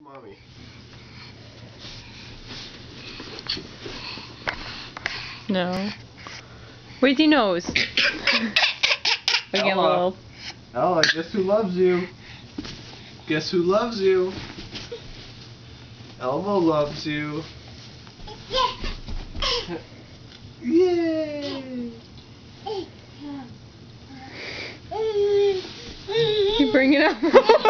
Mommy. No. Where's your nose? Again, little. Ella, guess who loves you? Guess who loves you? Elmo loves you. Yay! You bring it up.